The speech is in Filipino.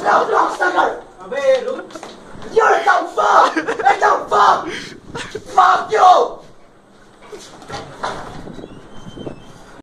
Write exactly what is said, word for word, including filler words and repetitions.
No, no, sucker! अबे रुक You're a dumb fuck! A dumb fuck!